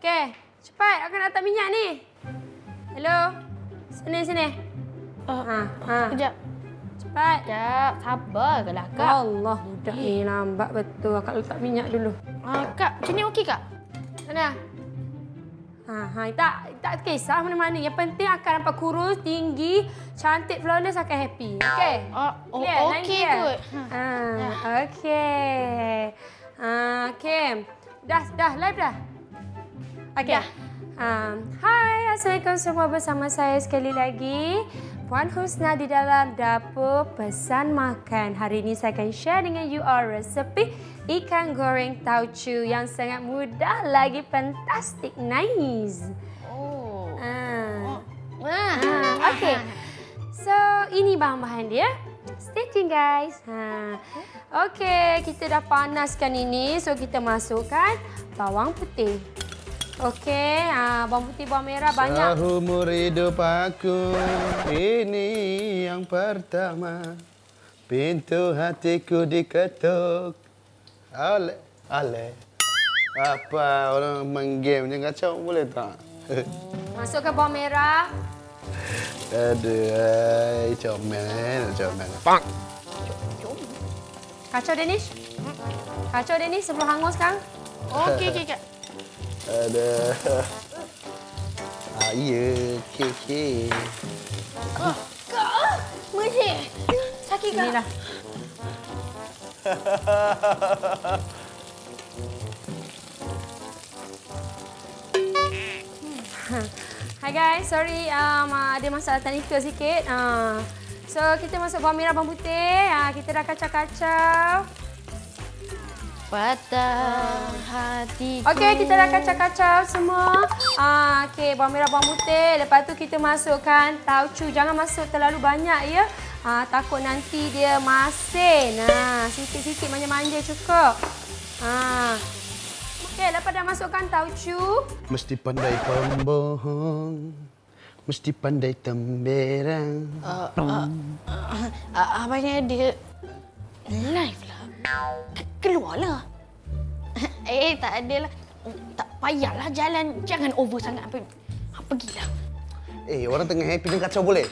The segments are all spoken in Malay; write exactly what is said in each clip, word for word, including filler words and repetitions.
Okey, cepat. Aku nak letak minyak ni. Hello. Sini, sini. Uh, ha, ha. Sekejap. Cepat. Sekejap. Sabarlah, Kak. Allah, budak ni lambat betul. Akak letak minyak dulu. Uh, Kak, macam ni okey, Kak? Mana? Ha, ha, tak, tak kisah mana-mana. Yang penting akan nampak kurus, tinggi, cantik, flawless, akan happy. Okey? Uh, oh, Clear? Line okey clear? kot. Ha, okey. Ha, okey. Dah, dah, live dah? Okey. Dah. Um, hai, Assalamualaikum semua, bersama saya sekali lagi Puan Husna di dalam Dapur Pesan Makan. Hari ini saya akan share dengan you all resepi ikan goreng tauco yang sangat mudah lagi fantastic, nice. Oh. Ah. Wah. Ah, okey. So, ini bahan-bahan dia. Stay tune guys. Ha. Okey, kita dah panaskan ini. So, kita masukkan bawang putih. Okey, ha, bawang putih, bawang merah banyak. Seumur hidup aku, ini yang pertama. Pintu hatiku diketuk. Ale, ale. Apa orang main game ni kacau boleh tak? Masukkan bawang merah. Aduh, ay, comel, comel. Bang. Kacau Danish. Kacau Danish sebelum hangus sekarang. Okey, okey, Kak. Ada. Ah, iya, okey, okey. Kak, Kak. Masih. Sakit, Kak. Inilah. Hai guys, sorry um, ada masalah teknikal sikit. Uh, so, kita masuk bawang merah, bawang putih. Uh, kita dah kacau-kacau. Patah hatiku. Okey, kita dah kacau-kacau semua. Ah, okey, bawang merah, bawang putih. Lepas tu kita masukkan tauco. Jangan masuk terlalu banyak ya. Ah, takut nanti dia masin. Nah, sikit-sikit manja-manja cukup. Ah. Okey, lepas dah masukkan tauco. Mesti pandai pembohong. Mesti pandai temberang. Uh, uh, uh, uh, abangnya dia live lah. Keluarlah. Eh, tak adalah. Tak payahlah jalan. Jangan over sangat. Pergilah. Eh, orang tengah happy dan kacau boleh?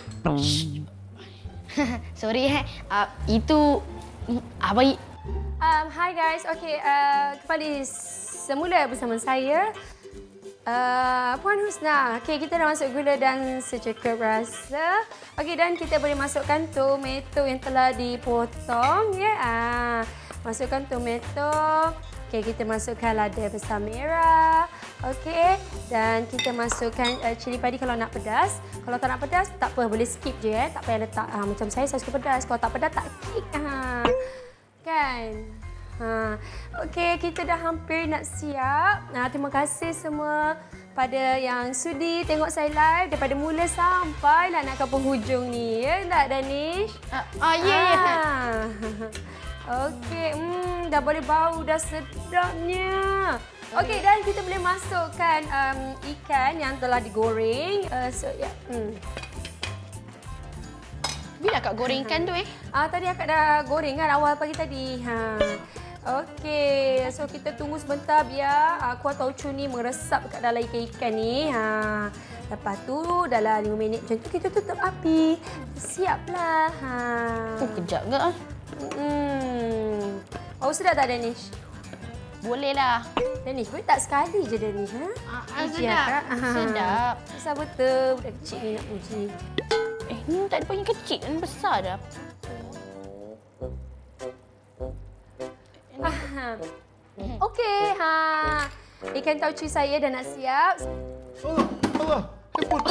Sorry, eh. Uh, itu abang. Um, hi guys. Okey, uh, kembali semula bersama saya. Uh, Puan Husna. Okey, kita dah masuk gula dan secukup rasa. Okey, dan kita boleh masukkan tomato yang telah dipotong ya. Ah, masukkan tomato. Okey, kita masukkan lada besar merah. Okey, dan kita masukkan uh, cili padi kalau nak pedas. Kalau tak nak pedas, tak apa, boleh skip je ya. Tak payah letak. Ah, macam saya, saya suka pedas. Kalau tak pedas, tak kick. Ah. Kan? Ha. Okey, kita dah hampir nak siap. Nah, terima kasih semua pada yang sudi tengok saya live daripada mula sampai lah nak ke penghujung ni. Ya tak, Danish? Ah, uh, ya, uh, ya. Yeah, yeah. Okey, hmm, dah boleh bau, dah sedapnya. Okey, dan kita boleh masukkan um, ikan yang telah digoreng. Uh, so, ya. Yeah. Hmm. Bila Kak goreng ikan tu eh? Ah, tadi akak dah goreng kan awal pagi tadi. Ha. Okey, so kita tunggu sebentar biar uh, kuah tauco ni meresap kat dalam ikan-ikan ni. Ha. Lepas tu dalam lima minit macam tu kita tutup api. Siaplah. Ha. Oh, kejap ke? Hmm. Oh, sedap tak Danish? Boleh lah. Danish, boleh tak sekali je Danish? Ha? Ah, ah, sedap. Sedap. Besar betul. Budak kecil ni nak puji. Eh, ni tak ada pun yang kecil dan besar dah. Okey, ha. Ikan tauco saya dah nak siap. Allah, Allah. Hepon.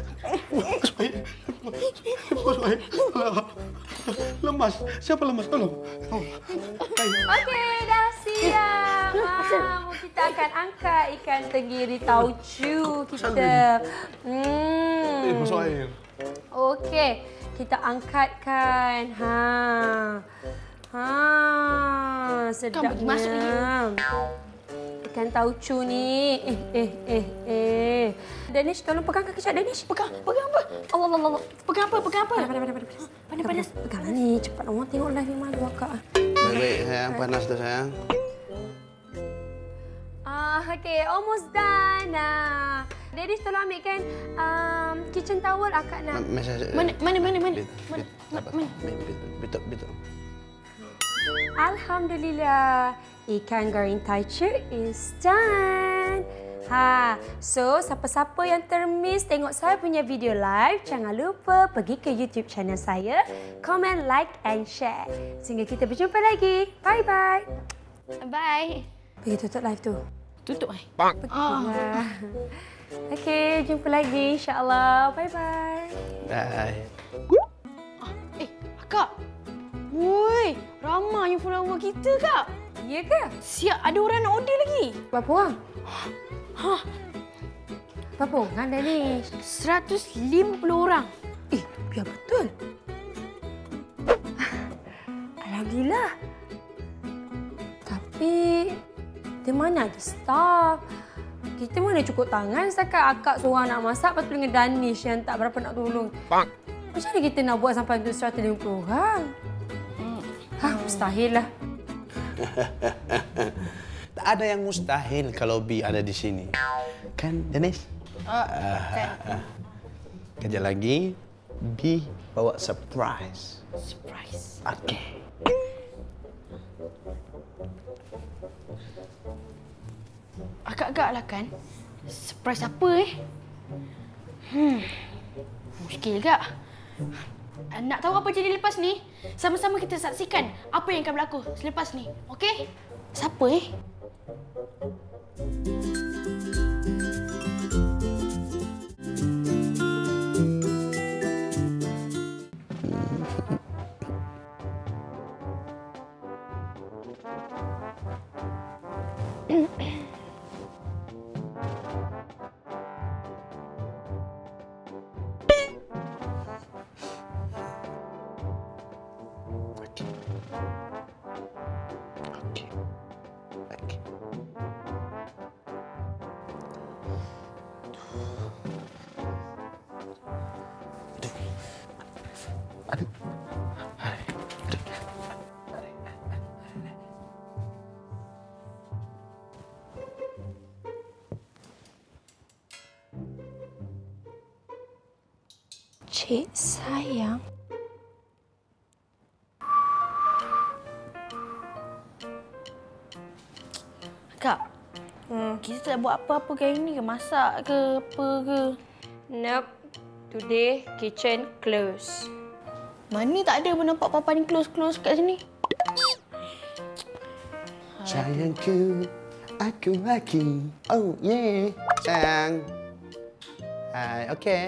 Hepon saya. Lemas. Siapa lemas? Tolong. Okey, dah siap. Ha, kita akan angkat ikan tenggiri tauco kita. Hmm. Eh, masuk air. Okey, kita angkatkan. Ha. Ha, sedapnya. Kamu masuk ni. Ikan tauco ni. Eh, eh, eh, eh. Danish, tolong pegang kaki Cak Danish. Pegang, pegang apa? Allah, Allah, Allah. Pegang apa? Pegang apa? Panas, panas, panas, panas. Panas, panas. Peganglah ni. Cepat orang tengok live ni malu akak. Baik-baik sayang, panas tu sayang. Ah, Okay, almost done. Nah, Daddy tolong ambilkan um, kitchen towel akak nak. Mana, mana, mana, mana? Mana? Betul, betul. Alhamdulillah, ikan goreng Taichir is done. Ha, so siapa-siapa yang termiss tengok saya punya video live, jangan lupa pergi ke YouTube channel saya, komen, like and share. Sehingga kita berjumpa lagi. Bye-bye. Bye. Pergi tutup live tu. Tutup eh? Pergilah. Okey, jumpa lagi insya-Allah. Bye-bye. Bye. Eh, Kak. Woi, ramainya follower kita, Kak. Ya ke? Siap, ada orang nak order lagi. Berapa orang? Hah, Berapa orang dah ni? seratus lima puluh orang. Eh, biar betul. Alhamdulillah. Tapi, di mana ada staff? Kita mana cukup tangan setakat akak seorang nak masak, lepas tu dengan Danish yang tak berapa nak tolong. Macam mana kita nak buat sampai untuk seratus lima puluh orang? Hmm. Hah, mustahil lah. Tak ada yang mustahil kalau Bi ada di sini. Kan, Dennis? Oh, kan. Uh, Kejap lagi, Bi bawa surprise. Surprise. Okey. Agak-agak lah kan. Surprise apa eh? Hmm. Muskil kak. Nak tahu apa jadi lepas ni? Sama-sama kita saksikan apa yang akan berlaku selepas ni. Okey? Siapa eh? Cik sayang. Kak, hmm. kita tak buat apa-apa ke hari ni ke? Masak ke apa ke? Nope. Today, kitchen close. Mana tak ada pun nampak papa ni close-close kat sini. Sayangku, aku lagi. Oh, yeah. Sayang. Hai, okey.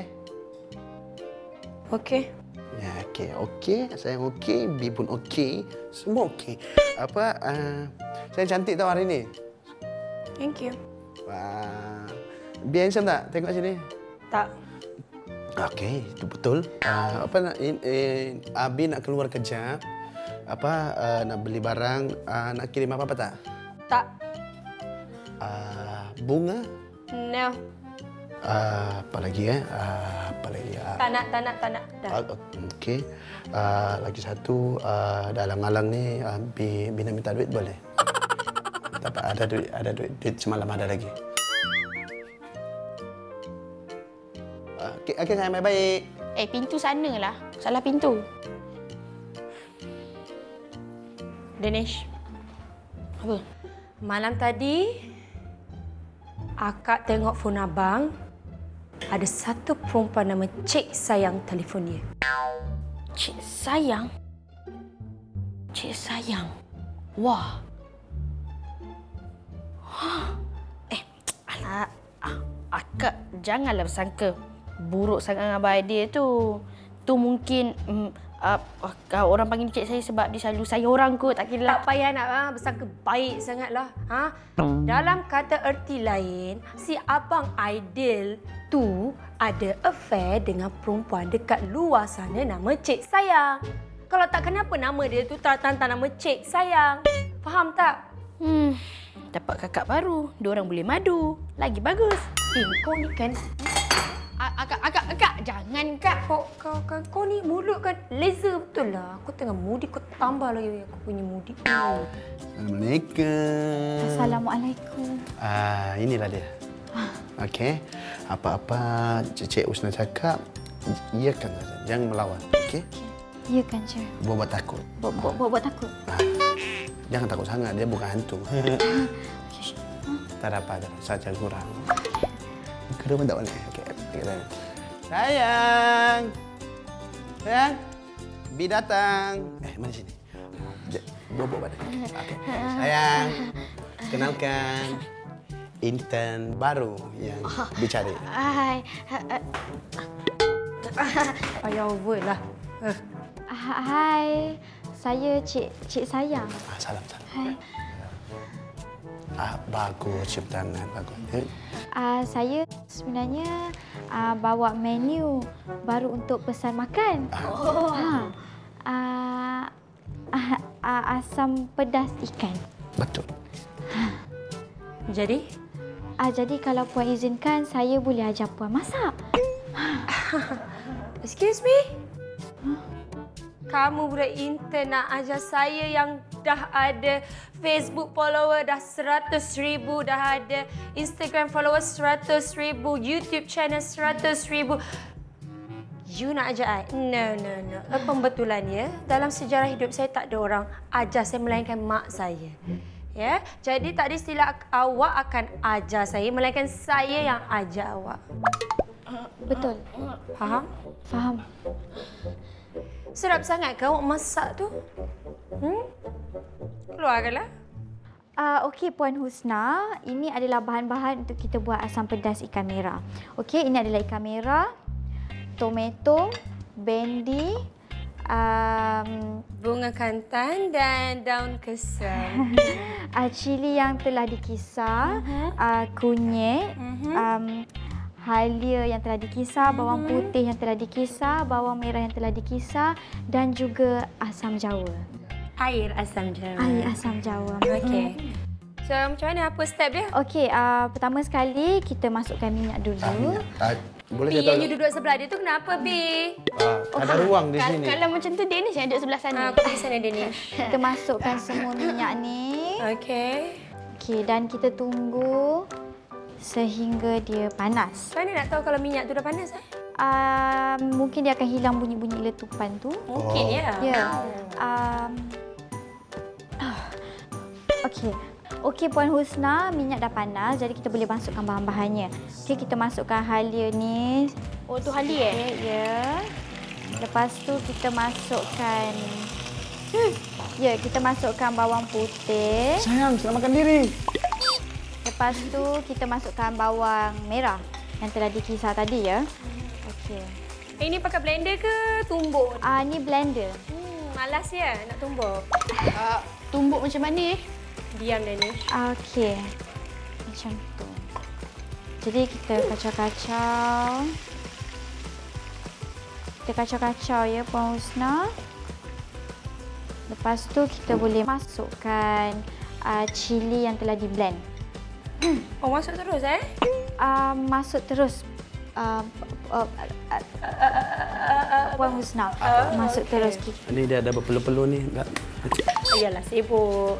Okey. Ya, okey. Okey. Sayang okey. Bi pun okey. Semua okey. Apa, uh, saya cantik tau hari ni. Thank you. Wah. Bi handsome tak? Tengok sini. Tak. Okey, itu betul. Uh, apa nak in, in, Abi nak keluar kejap. Apa uh, nak beli barang, uh, nak kirim apa-apa tak? Tak. Uh, bunga? No. Uh, apa lagi eh? Uh, apa lagi? Uh, Tak nak, tak nak, tak nak. Dah. uh, Okey. Uh, lagi satu, uh, dalam alang ni, uh, Bi, Bi nak minta duit boleh? Tak apa, ada duit, ada duit. Duit semalam ada lagi. Okey, okay, sayang, baik-baik. Eh, pintu sana lah. Salah pintu. Dinesh. Apa? Malam tadi, akak tengok phone abang. Ada satu perempuan nama Cik Sayang telefon dia. Cik Sayang? Cik Sayang? Wah. Eh, alah. Akak janganlah bersangka buruk sangat dengan abang dia tu. Tu mungkin um, uh, uh, orang panggil cik saya sebab dia selalu sayang orang kot. Tak kira lah. Tak payah nak ha, bersangka baik sangatlah. Ha? Dalam kata erti lain, si abang Aidil tu ada affair dengan perempuan dekat luar sana nama Cik Sayang. Kalau tak, kenapa nama dia tu tantang nama Cik Sayang? Faham tak? Hmm, dapat kakak baru. Diorang boleh madu. Lagi bagus. Eh, kau ni kan Akak, akak, akak. Jangan, Kak. Kau, kau, kau, kau ni mulut kan laser betul lah. Aku tengah mudi, kau tambah lagi aku punya mudi. Assalamualaikum. Assalamualaikum. Ah, inilah dia. Okey. Apa-apa Cik Usna cakap, iyakan saja. Jangan melawan. Okey? Ya kan, Cik? Buat takut. Buat, buat, buat, buat takut. Ah, jangan takut sangat. Dia bukan hantu. Tak ada apa, tak ada. Saja kurang. Kedua pun tak boleh. Okey. Sayang. Sayang. Bi datang. Eh, mari sini. Bobok badan. Okay. Sayang. Kenalkan. Intern baru yang bicara. Hai. Ayah over lah. Uh. Hai, saya Cik Cik Sayang. Ah, salam, salam. Hai. Ah, bagus, cium tangan. Bagus. Eh? Uh, saya sebenarnya uh, bawa menu baru untuk pesan makan. Oh. Ha. Uh, uh, uh, asam pedas ikan. Betul. Jadi? Uh, jadi kalau Puan izinkan, saya boleh ajar Puan masak. Excuse me? Kamu budak intern nak ajar saya yang dah ada Facebook follower dah seratus ribu, dah ada Instagram follower seratus ribu, YouTube channel seratus ribu. You nak ajar I? No, no, no. Pembetulan ya. Dalam sejarah hidup saya tak ada orang ajar saya melainkan mak saya. Ya, jadi tak ada istilah awak akan ajar saya, melainkan saya yang ajar awak. Betul. Faham? Faham. Sedap sangat ke awak masak tu? Hmm? Keluarkanlah. Uh, Okey Puan Husna, ini adalah bahan-bahan untuk kita buat asam pedas ikan merah. Okey, ini adalah ikan merah, tomato, bendi, um, bunga kantan dan daun kesam. uh, cili yang telah dikisar, Uh-huh. uh, kunyit, Uh-huh. um, halia yang telah dikisar, bawang putih yang telah dikisar, bawang merah yang telah dikisar dan juga asam jawa. Air asam jawa. Air asam jawa. Okey. So, macam mana? Apa step dia? Okey, uh, pertama sekali kita masukkan minyak dulu. Ah, minyak. Ah, boleh Bi, saya yang tahu? you duduk sebelah dia tu kenapa, Bi? Ah, ada ruang di Kal- sini. Kalau macam tu, Danish yang duduk sebelah sana. Ah, aku di sana, Danish. Kita masukkan semua minyak ni. Okey. Okey, dan kita tunggu sehingga dia panas. Macam mana nak tahu kalau minyak tu dah panas? Eh? Uh, mungkin dia akan hilang bunyi-bunyi letupan tu. Mungkin, Oh. ya. Ya. Um, Okey. Okey Puan Husna, minyak dah panas jadi kita boleh masukkan bahan-bahannya. Okey, kita masukkan halia ni. Oh, tu halia eh? Okey, ya. Lepas tu kita masukkan hmm. Ya, kita masukkan bawang putih. Sayang, selamatkan diri. Lepas tu kita masukkan bawang merah yang telah dikisar tadi ya. Okey. Ini pakai blender ke tumbuk? Ah, ni blender. Hmm, malas ya nak tumbuk. Uh, tumbuk macam mana eh? Diam, Danish. Okey. Macam tu. Jadi kita kacau-kacau. Kita kacau-kacau ya Puan Husna. Lepas tu kita boleh masukkan uh, cili yang telah di-blend. Oh, masuk terus eh? Uh, masuk terus. Uh, uh, uh, uh, Puan Husna. Masuk terus. Ini dia ada berpeluh-peluh ni. Tak. Ayalah, sibuk.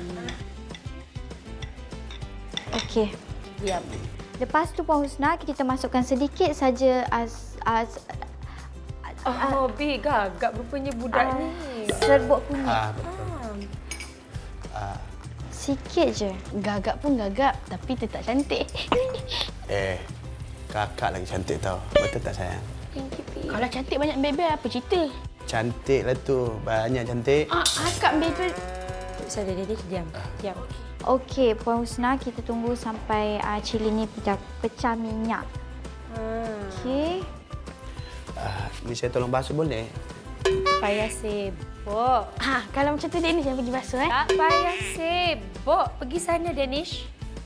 Okey. Diam. Lepas tu Puan Husna, kita masukkan sedikit saja as, as, Oh, Bi, gagap rupanya budak uh, ni. serbuk kunyit. Ah, betul. Ah. Ah, Sikit je. Gagap pun gagap, tapi tetap cantik. eh, kakak lagi cantik tau. Betul tak sayang? Thank you, Bi. Kalau cantik banyak bebel, apa cerita? Cantik lah tu. Banyak cantik. Ah, akak bebel. Bisa dia, dia diam. Diam. Okey, Puan Husna, kita tunggu sampai uh, cili ni pecah, pecah minyak. Hmm. Okey. Ah, ni saya tolong basuh boleh? Payah sibuk. Ha, kalau macam tu Danish yang pergi basuh eh. Tak payah sibuk. Pergi sana, Danish.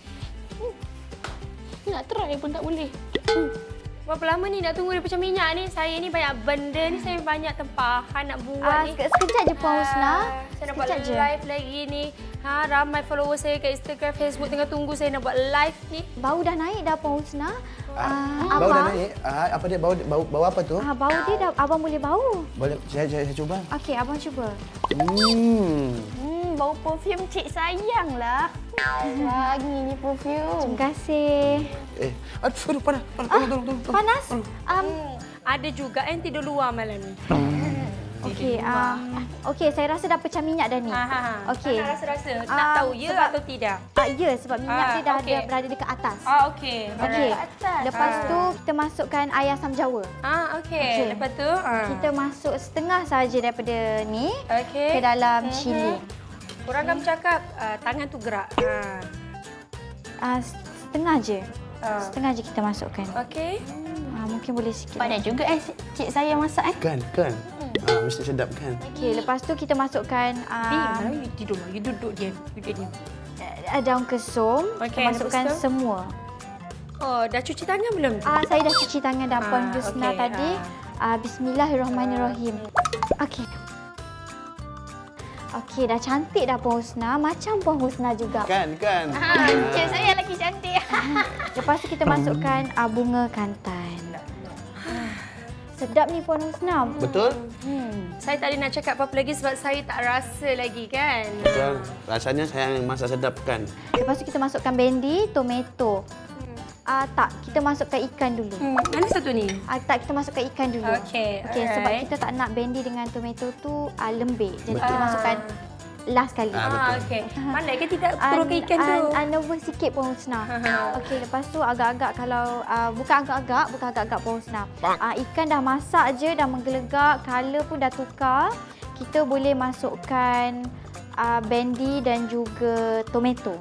Nak try pun tak boleh. Berapa lama ni nak tunggu dia pecah minyak ni? Saya ni banyak benda ni. Saya banyak tempahan nak buat Uh, ni. sekejap je Puan Husna. Ah, saya nak buat Sekejap je. live lagi ni. Ha, ramai follower saya kat Instagram, Facebook tengah tunggu saya nak buat live ni. Bau dah naik dah Puan Husna. Ah, bau dah naik. Ah, apa dia bau, bau bau apa tu? Ah, bau dia dah abang boleh bau. Boleh saya saya, saya cuba. Okey, abang cuba. Hmm. Hmm, bau perfume cik sayang lah. Wangi ni perfume. Terima kasih. Eh, aduh, panas, panas, tolong, tolong, tolong. Panas? Um, Hmm, ada juga yang tidur luar malam ni. Okey, um, okey, saya rasa dah pecah minyak dah ni. Ha, ha, ha. Okey. Nak rasa-rasa. Nak Ah, tahu ya sebab- atau tidak? Ah, ya, sebab minyak Ah, dia dah okey. ada berada dekat atas. Ah, okey. Okey. Kat atas. Lepas Ah. tu kita masukkan air asam jawa. Ah, okey. Okey. Lepas tu, ah. Kita masuk setengah saja daripada ni Okey. ke dalam cili. Orang kan bercakap uh, tangan tu gerak. Ha. Ah, setengah je. Ah. Setengah je kita masukkan. Okey. Ah, mungkin boleh sikit. Pandai juga eh cik saya masak eh. Kan, kan. Ah, mesti sedap kan. Okey, lepas tu kita masukkan Bi, ah, mana you tidur? You duduk diam. Duduk diam. uh, daun kesum. Okey, Kita masukkan lepas tu? semua. Oh, dah cuci tangan belum? Ah, saya dah cuci tangan dah Puan Ah, Husna okey, tadi. Ah, Bismillahirrahmanirrahim. Okey. Okey, dah cantik dah Puan Husna. Macam Puan Husna juga. Kan, kan. Ha, cik saya lagi cantik. Lepas tu kita masukkan ah, bunga kantan. Sedap ni Puan Husna. Betul? Hmm. Saya tak ada nak cakap apa-apa lagi sebab saya tak rasa lagi kan. Betul. Rasanya saya yang masak sedap kan. Lepas tu kita masukkan bendi, tomato. Ah, tak, kita masukkan ikan dulu. Hmm, mana satu ni? Ah, tak, kita masukkan ikan dulu. Okey, Okey, sebab alright. kita tak nak bendi dengan tomato tu ah, lembek. Jadi kita Betul. masukkan last kali. Ah, Ah, okey. Pandai ke tidak turunkan ikan tu? Ah, nervous sikit Puan Husna. Okey, lepas tu agak-agak kalau uh, bukan agak-agak, bukan agak-agak Puan Husna. Uh, ikan dah masak je, dah menggelegak, color pun dah tukar. Kita boleh masukkan uh, bendi dan juga tomato.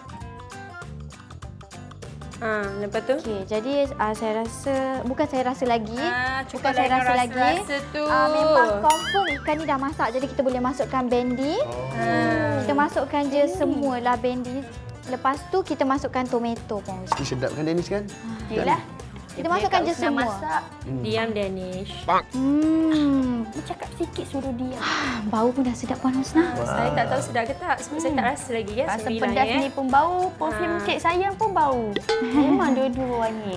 Ha, lepas tu? Okey, jadi uh, saya rasa bukan saya rasa lagi, Ah, bukan cuba saya dengan rasa lagi. rasa-rasa tu. Uh, memang confirm ikan ni dah masak, jadi kita boleh masukkan bendi. Ah. Kita masukkan je semualah bendi. Lepas tu kita masukkan tomato Puan Husna. Mesti sedap kan Danish kan? Yelah. Kita masukkan je Nak semua. masak. Diam, Danish. Hmm, Cakap sikit suruh dia. bau pun dah sedap Puan Husna. Saya tak tahu sedap ke tak sebab saya tak rasa lagi ya. Rasa Saya bilang, pedas ya. ni pun bau, perfume Ha. cik sayang pun bau. Memang dua-dua wangi.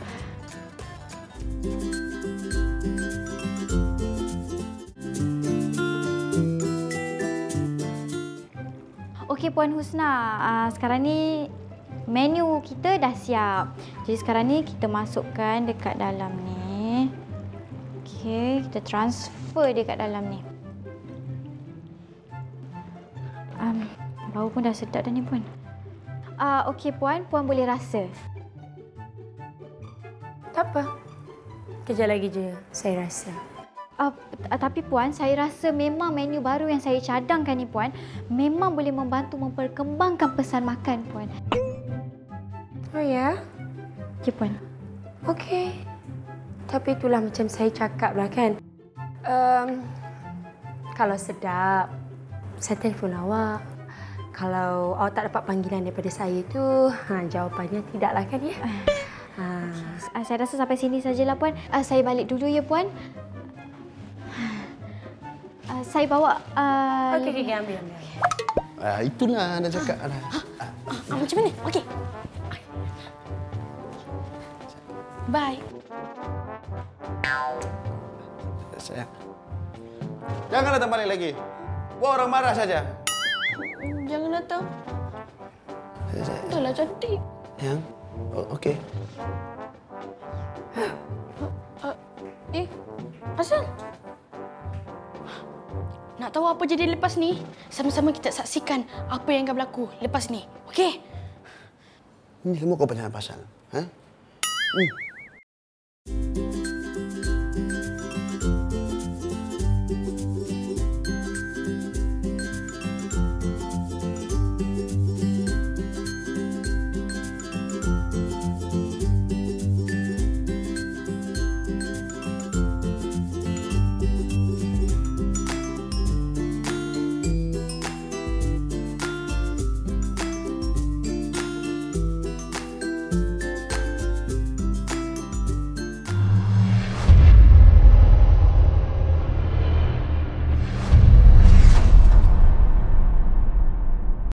Okey Puan Husna, uh, sekarang ni menu kita dah siap. Jadi sekarang ni kita masukkan dekat dalam ni. Okey, kita transfer dia kat dalam ni. Um, bau pun dah sedap dah ni Puan. Uh, Okey Puan, Puan boleh rasa. Tak apa. Kejap lagi je saya rasa. Uh, tapi Puan, saya rasa memang menu baru yang saya cadangkan ni Puan memang boleh membantu memperkembangkan pesan makan Puan. Oh ya? Okey Puan. Okey. Tapi itulah macam saya cakap lah kan. Um, kalau sedap, saya telefon awak. Kalau awak tak dapat panggilan daripada saya tu, ha, jawapannya tidaklah kan ya? Ha. Uh, saya rasa sampai sini sajalah Puan. Uh, saya balik dulu ya Puan. Uh, saya bawa... Uh, Okey, okey, ambil, ambil. Ah, itulah anda cakap. Ah. Ah. Ah, macam mana? Okey. Bye. Sayang. Jangan datang balik lagi. Buat orang marah saja. Jangan datang. Saya- saya- Dah lah cantik. Yang? Oh, okey. Eh, asal? Nak tahu apa jadi lepas ni? Sama-sama kita saksikan apa yang akan berlaku lepas ni. Okey? Ini semua kau punya pasal. Ha? Hmm.